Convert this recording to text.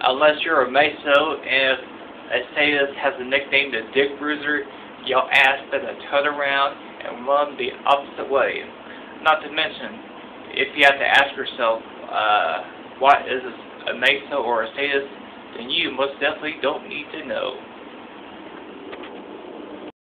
unless you're a Meso, and if a sadist has a nickname, the Dick Bruiser, your ass better turn around and run the opposite way. Not to mention, if you have to ask yourself, what is a Meso or a sadist, then you most definitely don't need to know.